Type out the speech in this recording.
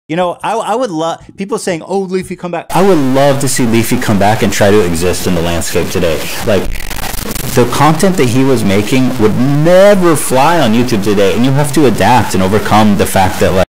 You know, I would love people saying, "Oh, Leafy, come back." I would love to see Leafy come back and try to exist in the landscape today. Like, the content that he was making would never fly on YouTube today, and you have to adapt and overcome the fact that, like,